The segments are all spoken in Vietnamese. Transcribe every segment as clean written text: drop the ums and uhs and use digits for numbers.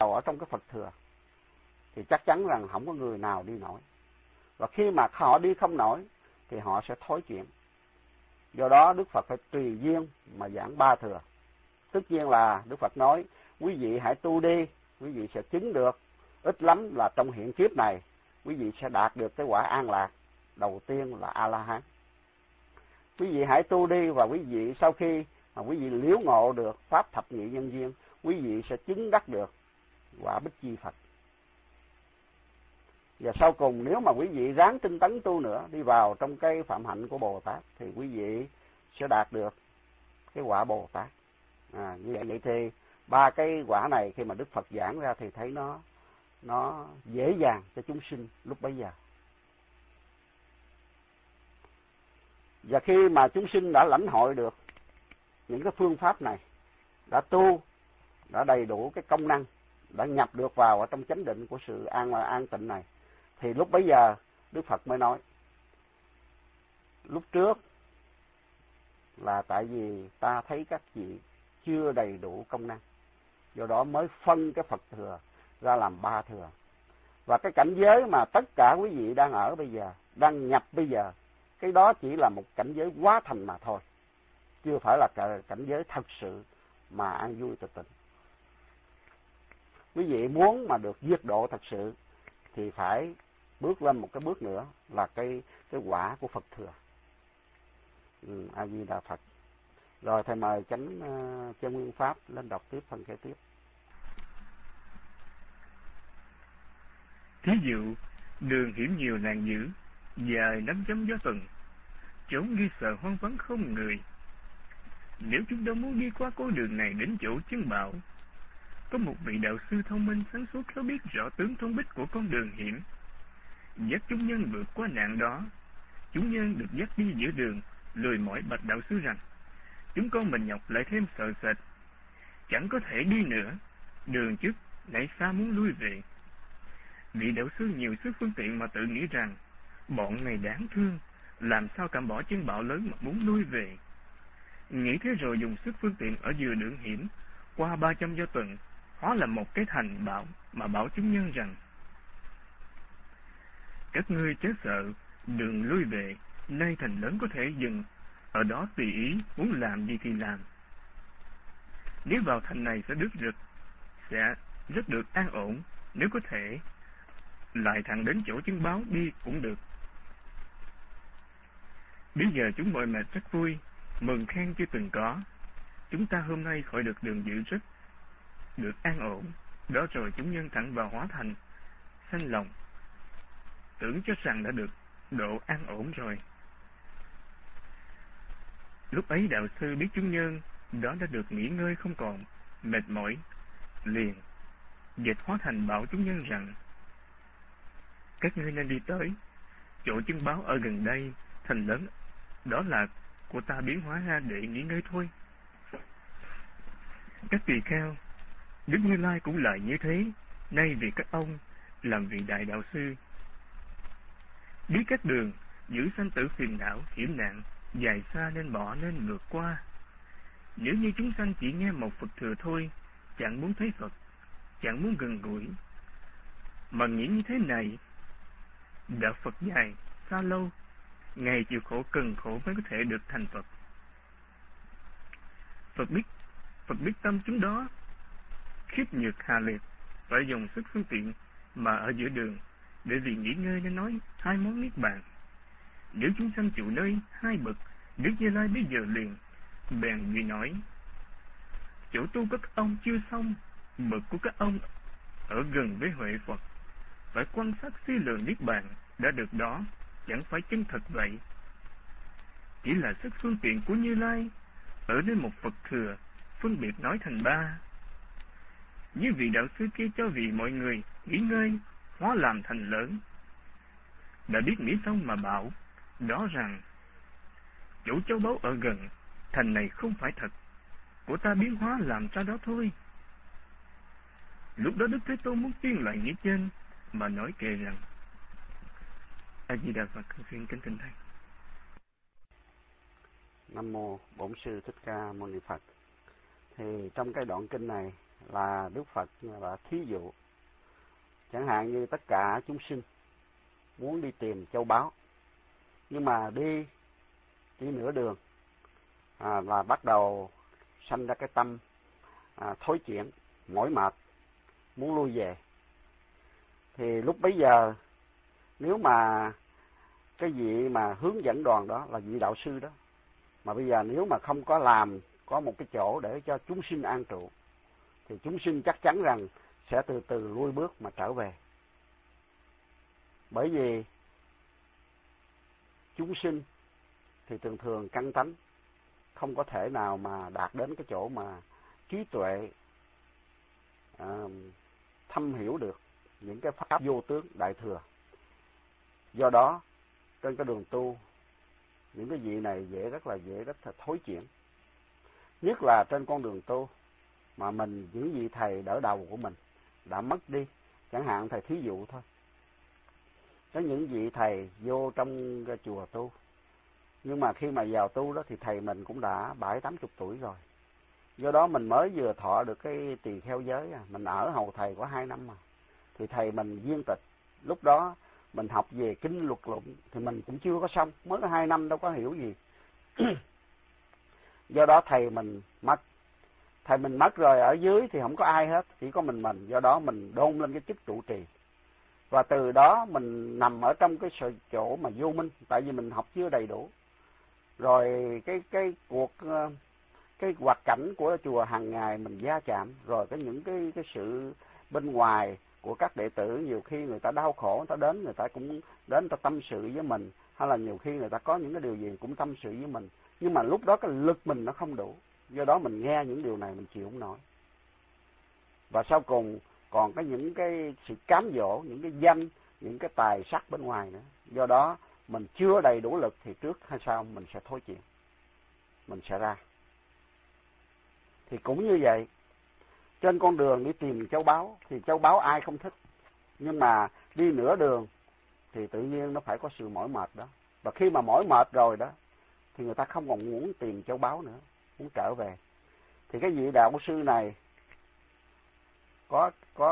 ở trong cái Phật thừa thì chắc chắn rằng không có người nào đi nổi. Và khi mà họ đi không nổi thì họ sẽ thối chuyện. Do đó Đức Phật phải tùy duyên mà giảng ba thừa. Tất nhiên là Đức Phật nói quý vị hãy tu đi, quý vị sẽ chứng được, ít lắm là trong hiện kiếp này quý vị sẽ đạt được cái quả an lạc. Đầu tiên là A-la-hán. Quý vị hãy tu đi, và quý vị sau khi mà quý vị liễu ngộ được pháp thập nhị nhân duyên, quý vị sẽ chứng đắc được quả Bích Chi Phật. Và sau cùng nếu mà quý vị ráng tinh tấn tu nữa, đi vào trong cái phạm hạnh của Bồ Tát, thì quý vị sẽ đạt được cái quả Bồ Tát. Như vậy thì ba cái quả này khi mà Đức Phật giảng ra thì thấy nó dễ dàng cho chúng sinh lúc bấy giờ. Và khi mà chúng sinh đã lãnh hội được những cái phương pháp này, đã tu, đã đầy đủ cái công năng, đã nhập được vào ở trong chánh định của sự an tịnh này, thì lúc bấy giờ Đức Phật mới nói, lúc trước là tại vì ta thấy các vị chưa đầy đủ công năng, do đó mới phân cái Phật thừa ra làm ba thừa. Và cái cảnh giới mà tất cả quý vị đang ở bây giờ, đang nhập bây giờ, cái đó chỉ là một cảnh giới hóa thành mà thôi, chưa phải là cảnh giới thật sự mà an vui tịch tịnh. Quý vị muốn mà được diệt độ thật sự thì phải bước lên một cái bước nữa là cái quả của Phật thừa. A Di Đà Phật. Rồi thầy mời chánh Chân Nguyên Pháp lên đọc tiếp phần kế tiếp. Thí dụ, đường hiểm nhiều nạn dữ, dài 5 chấm gió tuần, chốn ghi sợ hoang vắng không người. Nếu chúng ta muốn đi qua con đường này đến chỗ chân bảo, có một vị đạo sư thông minh sáng suốt khéo biết rõ tướng thông bích của con đường hiểm, dắt chúng nhân vượt qua nạn đó. Chúng nhân được dắt đi giữa đường, lười mỏi bạch đạo sư rằng: chúng con mình nhọc lại thêm sợ sệt, chẳng có thể đi nữa, đường trước lại xa muốn lui về. Vị đạo sư nhiều sức phương tiện mà tự nghĩ rằng bọn này đáng thương, làm sao cảm bỏ chân bão lớn mà muốn lui về. Nghĩ thế rồi dùng sức phương tiện ở giữa đường hiểm, qua 300 gió tuần, hóa làm một cái thành bảo mà bảo chúng nhân rằng: các ngươi chớ sợ, đường lui về, nay thành lớn có thể dừng, ở đó tùy ý, muốn làm gì thì làm. Nếu vào thành này sẽ rất được an ổn, nếu có thể lại thẳng đến chỗ chân báo đi cũng được. Bây giờ chúng mọi mệt rất vui, mừng khen chưa từng có. Chúng ta hôm nay khỏi được đường giữ rất được an ổn. Đó rồi chúng nhân thẳng vào hóa thành, sanh lòng, tưởng cho rằng đã được độ an ổn rồi. Lúc ấy đạo sư biết chúng nhân đó đã được nghỉ ngơi không còn mệt mỏi, liền dịch hóa thành bảo chúng nhân rằng: các ngươi nên đi tới chỗ chân báo ở gần đây, thành lớn đó là của ta biến hóa ra để nghỉ ngơi thôi. Các tỳ kheo, Đức Như Lai cũng lại như thế. Nay vì các ông làm vị đại đạo sư, biết các đường giữ sanh tử phiền não hiểm nạn dài xa nên bỏ nên vượt qua. Nếu như chúng sanh chỉ nghe một Phật thừa thôi, chẳng muốn thấy Phật, chẳng muốn gần gũi, mà nghĩ như thế này, đạo Phật dài xa lâu, ngày chịu khổ cần khổ mới có thể được thành Phật. Phật biết tâm chúng đó khiếp nhược hà liệt, phải dùng sức phương tiện mà ở giữa đường, để vì nghỉ ngơi nên nói hai món niết bàn. Nếu chúng sanh chịu nơi hai bậc, Đức Như Lai bây giờ liền bèn vì nói: chỗ tu của các ông chưa xong, bậc của các ông ở gần với huệ Phật, phải quan sát suy lượng niết bàn đã được đó, chẳng phải chân thật vậy. Chỉ là sức phương tiện của Như Lai ở nơi một Phật thừa, phân biệt nói thành ba. Như vị đạo sư kia cho vì mọi người nghỉ ngơi, hóa làm thành lớn. Đã biết nghĩ xong mà bảo đó rằng: chỗ châu báu ở gần, thành này không phải thật, của ta biến hóa làm cho đó thôi. Lúc đó Đức Thế Tôn muốn tuyên lại nghĩa trên mà nói kệ rằng: A Di Đà Phật, xin kính thỉnh thầy. Nam mô Bổn Sư Thích Ca Mâu Ni Phật. Thì trong cái đoạn kinh này là Đức Phật là thí dụ. Chẳng hạn như tất cả chúng sinh muốn đi tìm châu báu, nhưng mà đi nửa đường là bắt đầu sanh ra cái tâm thối chuyển, mỏi mệt, muốn lui về. Thì lúc bấy giờ nếu mà cái vị mà hướng dẫn đoàn đó là vị đạo sư đó, mà bây giờ nếu mà không có một cái chỗ để cho chúng sinh an trụ, thì chúng sinh chắc chắn rằng sẽ từ từ lui bước mà trở về. Bởi vì chúng sinh thì thường thường căn tánh không có thể nào mà đạt đến cái chỗ mà trí tuệ thâm hiểu được những cái pháp vô tướng đại thừa. Do đó trên cái đường tu, những cái vị này rất là thối chuyển. Nhất là trên con đường tu mà những vị thầy đỡ đầu của mình đã mất đi. Chẳng hạn thầy thí dụ thôi, có những vị thầy vô trong cái chùa tu, nhưng mà khi mà vào tu đó thì thầy mình cũng đã 70-80 tuổi rồi. Do đó mình mới vừa thọ được cái tỳ kheo giới, mình ở hầu thầy có 2 năm mà. Thì thầy mình viên tịch, lúc đó mình học về kinh luật luận thì mình cũng chưa có xong, mới có 2 năm đâu có hiểu gì. Do đó thầy mình mất rồi, ở dưới thì không có ai hết, chỉ có mình. Do đó mình đôn lên cái chức trụ trì. Và từ đó mình nằm ở trong cái chỗ mà vô minh, tại vì mình học chưa đầy đủ. Rồi cái hoạt cảnh của chùa hàng ngày mình va chạm, rồi có những cái sự bên ngoài của các đệ tử, nhiều khi người ta đau khổ, người ta đến, người ta cũng đến, người ta tâm sự với mình, hay là nhiều khi người ta có những cái điều gì cũng tâm sự với mình. Nhưng mà lúc đó cái lực mình nó không đủ, do đó mình nghe những điều này mình chịu không nổi. Và sau cùng còn có những cái sự cám dỗ, những cái danh, những cái tài sắc bên ngoài nữa. Do đó mình chưa đầy đủ lực thì trước hay sau mình sẽ thối chuyển, mình sẽ ra. Thì cũng như vậy, trên con đường đi tìm châu báu thì châu báu ai không thích, nhưng mà đi nửa đường thì tự nhiên nó phải có sự mỏi mệt đó. Và khi mà mỏi mệt rồi đó thì người ta không còn muốn tìm châu báu nữa, muốn trở về. Thì cái vị đạo sư này có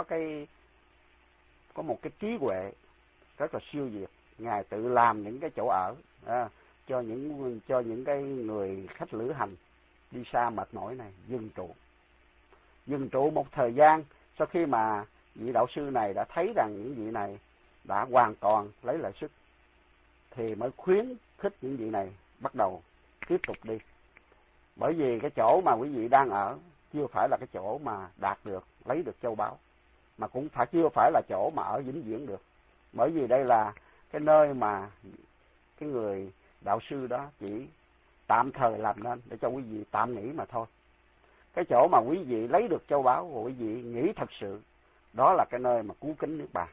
một cái trí huệ rất là siêu việt. Ngài tự làm những cái chỗ ở cho những cái người khách lữ hành đi xa mệt mỏi này dừng trụ một thời gian. Sau khi mà vị đạo sư này đã thấy rằng những vị này đã hoàn toàn lấy lại sức, thì mới khuyến khích những vị này bắt đầu tiếp tục đi. Bởi vì cái chỗ mà quý vị đang ở chưa phải là cái chỗ mà đạt được, lấy được châu báu, mà cũng chưa phải là chỗ mà ở vĩnh viễn được. Bởi vì đây là cái nơi mà cái người đạo sư đó chỉ tạm thời làm nên để cho quý vị tạm nghỉ mà thôi. Cái chỗ mà quý vị lấy được châu báu của quý vị nghĩ thật sự, đó là cái nơi mà cứu kính Niết Bàn.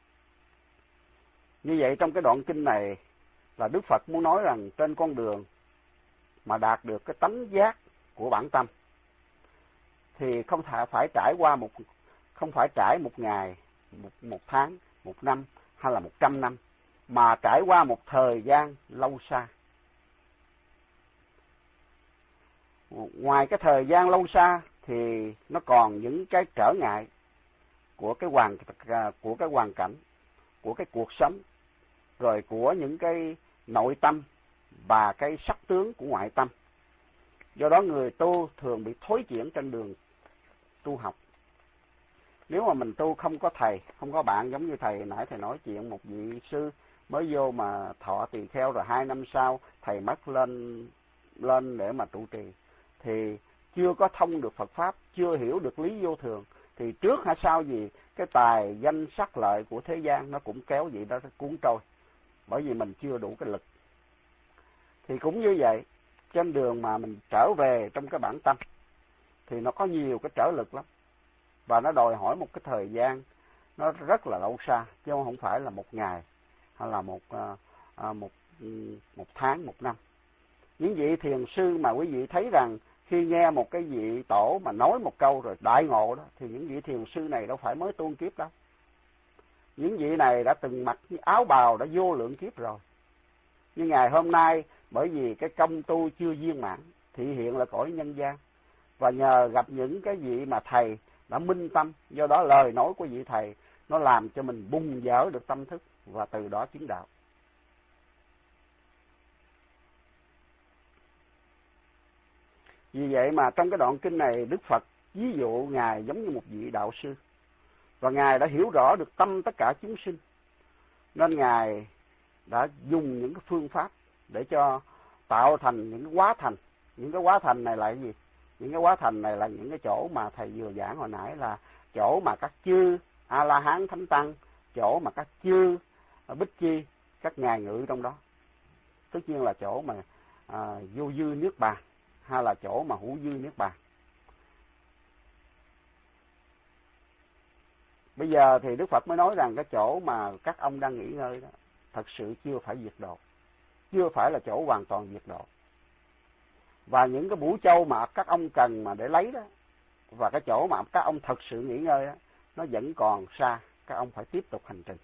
Như vậy trong cái đoạn kinh này là Đức Phật muốn nói rằng trên con đường mà đạt được cái tánh giác của bản tâm thì không phải trải một ngày, một tháng, một năm hay là 100 năm, mà trải qua một thời gian lâu xa. Ngoài cái thời gian lâu xa thì nó còn những cái trở ngại của cái hoàn cảnh, của cái cuộc sống, rồi của những cái nội tâm và cái sắc tướng của ngoại tâm. Do đó người tu thường bị thối chuyển trên đường tu học. Nếu mà mình tu không có thầy, không có bạn, giống như thầy nãy thầy nói chuyện một vị sư mới vô mà thọ tỳ kheo rồi 2 năm sau thầy mất lên để mà trụ trì, thì chưa có thông được Phật pháp, chưa hiểu được lý vô thường, thì trước hay sau gì cái tài danh sắc lợi của thế gian nó cũng kéo vậy đó, cuốn trôi, bởi vì mình chưa đủ cái lực. Thì cũng như vậy, trên đường mà mình trở về trong cái bản tâm thì nó có nhiều cái trở lực lắm, và nó đòi hỏi một cái thời gian nó rất là lâu xa, chứ không phải là một ngày hay là một tháng, một năm. Những vị thiền sư mà quý vị thấy rằng khi nghe một cái vị tổ mà nói một câu rồi đại ngộ đó, thì những vị thiền sư này đâu phải mới tu kiếp đâu. Những vị này đã từng mặc áo bào đã vô lượng kiếp rồi. Nhưng ngày hôm nay bởi vì cái công tu chưa viên mãn, thị hiện là cõi nhân gian, và nhờ gặp những cái vị mà thầy đã minh tâm. Do đó lời nói của vị thầy nó làm cho mình bung dở được tâm thức và từ đó chứng đạo. Vì vậy mà trong cái đoạn kinh này Đức Phật ví dụ Ngài giống như một vị đạo sư, và Ngài đã hiểu rõ được tâm tất cả chúng sinh, nên Ngài đã dùng những cái phương pháp để cho tạo thành những cái hóa thành. Những cái hóa thành này là cái gì? Những cái hóa thành này là những cái chỗ mà thầy vừa giảng hồi nãy, là chỗ mà các chư A-la-hán thánh tăng, chỗ mà các chư Bích Chi, các ngài ngự trong đó. Tất nhiên là chỗ mà vô dư niết bàn, hay là chỗ mà hữu dư niết bàn. Bây giờ thì Đức Phật mới nói rằng cái chỗ mà các ông đang nghỉ ngơi đó thật sự chưa phải diệt độ, chưa phải là chỗ hoàn toàn diệt độ. Và những cái bửu châu mà các ông cần mà để lấy đó, và cái chỗ mà các ông thật sự nghỉ ngơi đó, nó vẫn còn xa, các ông phải tiếp tục hành trình.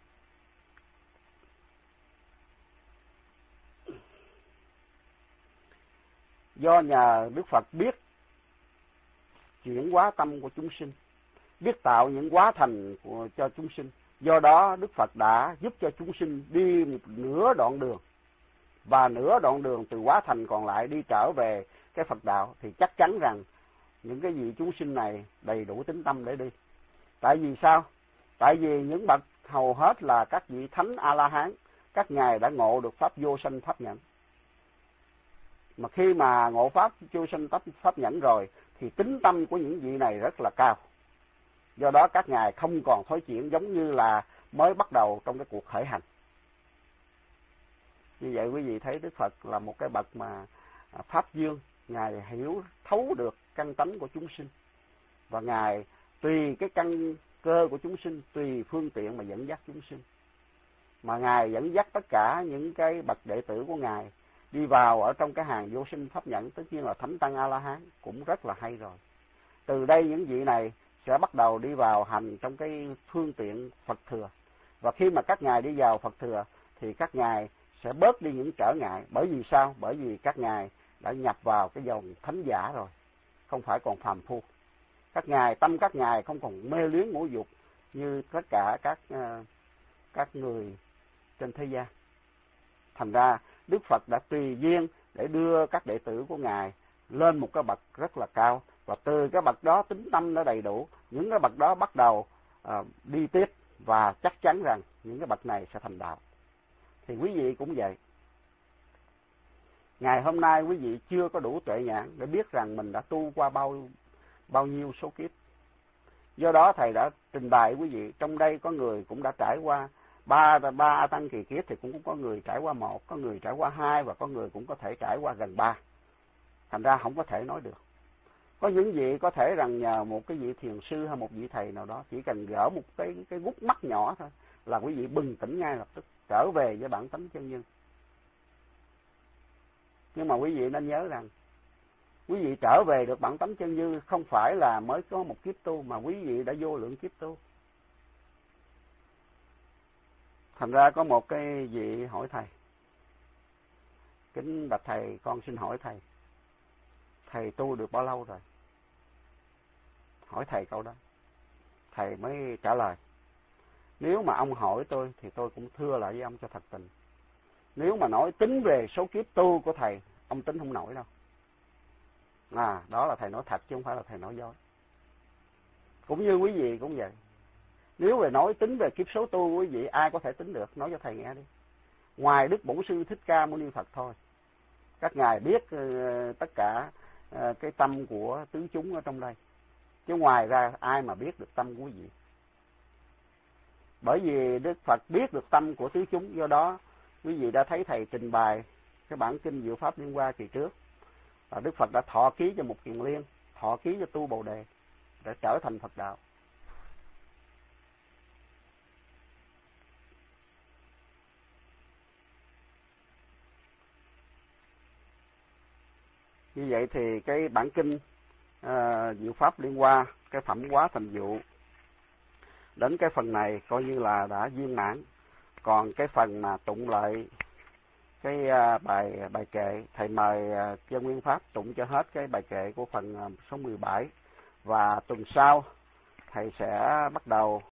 Do nhờ Đức Phật biết chuyển hóa tâm của chúng sinh, biết tạo những hóa thành cho chúng sinh, do đó Đức Phật đã giúp cho chúng sinh đi một nửa đoạn đường, và nửa đoạn đường từ hóa thành còn lại đi trở về cái Phật đạo, thì chắc chắn rằng những cái vị chúng sinh này đầy đủ tín tâm để đi. Tại vì sao? Tại vì những bậc hầu hết là các vị thánh A-la-hán, các ngài đã ngộ được pháp vô sanh pháp nhẫn. Mà khi mà ngộ pháp vô sanh pháp nhẫn rồi thì tín tâm của những vị này rất là cao. Do đó các ngài không còn thối chuyển giống như là mới bắt đầu trong cái cuộc khởi hành. Như vậy quý vị thấy Đức Phật là một cái bậc mà pháp dương, ngài hiểu thấu được căn tánh của chúng sinh, và ngài tùy cái căn cơ của chúng sinh, tùy phương tiện mà dẫn dắt chúng sinh. Mà ngài dẫn dắt tất cả những cái bậc đệ tử của ngài đi vào ở trong cái hàng vô sinh pháp nhẫn, tất nhiên là thánh tăng A-la-hán, cũng rất là hay rồi. Từ đây những vị này sẽ bắt đầu đi vào hành trong cái phương tiện Phật thừa. Và khi mà các ngài đi vào Phật thừa thì các ngài sẽ bớt đi những trở ngại. Bởi vì sao? Bởi vì các ngài đã nhập vào cái dòng thánh giả rồi, không phải còn phàm phu. Các ngài, tâm các ngài không còn mê luyến ngũ dục như tất cả các người trên thế gian. Thành ra Đức Phật đã tùy duyên để đưa các đệ tử của ngài lên một cái bậc rất là cao, và từ cái bậc đó tín tâm nó đầy đủ, những cái bậc đó bắt đầu đi tiếp, và chắc chắn rằng những cái bậc này sẽ thành đạo. Thì quý vị cũng vậy. Ngày hôm nay quý vị chưa có đủ tuệ nhãn để biết rằng mình đã tu qua bao nhiêu số kiếp. Do đó thầy đã trình bày quý vị, trong đây có người cũng đã trải qua ba A Tăng kỳ kiếp, thì cũng có người trải qua 1, có người trải qua 2, và có người cũng có thể trải qua gần 3. Thành ra không có thể nói được. Có những vị có thể rằng nhờ một cái vị thiền sư hay một vị thầy nào đó, chỉ cần gỡ một cái gút mắt nhỏ thôi là quý vị bừng tỉnh ngay lập tức, trở về với bản tánh chân nhân. Nhưng mà quý vị nên nhớ rằng quý vị trở về được bản tánh chân như không phải là mới có một kiếp tu, mà quý vị đã vô lượng kiếp tu. Thành ra có một cái vị hỏi thầy: kính bạch thầy, con xin hỏi thầy, thầy tu được bao lâu rồi? Hỏi thầy câu đó, thầy mới trả lời: nếu mà ông hỏi tôi thì tôi cũng thưa lại với ông cho thật tình. Nếu mà nói tính về số kiếp tu của thầy, ông tính không nổi đâu. Đó là thầy nói thật chứ không phải là thầy nói dối. Cũng như quý vị cũng vậy. Nếu về nói tính về kiếp số tu của quý vị, ai có thể tính được? Nói cho thầy nghe đi. Ngoài Đức Bổn Sư Thích Ca Mâu Ni Phật thôi. Các ngài biết tất cả cái tâm của tứ chúng ở trong đây. Chứ ngoài ra ai mà biết được tâm của quý vị? Bởi vì Đức Phật biết được tâm của tứ chúng, do đó quý vị đã thấy thầy trình bày cái bản kinh Diệu Pháp Liên Hoa kỳ trước. Đức Phật đã thọ ký cho một Kiền Liên, thọ ký cho tu Bồ Đề để trở thành Phật đạo. Như vậy thì cái bản kinh Diệu Pháp Liên Hoa, cái phẩm hóa thành dụ, đến cái phần này coi như là đã viên mãn. Còn cái phần mà tụng lại cái bài kệ, thầy mời Chân Nguyên Pháp tụng cho hết cái bài kệ của phần số 17 Và tuần sau thầy sẽ bắt đầu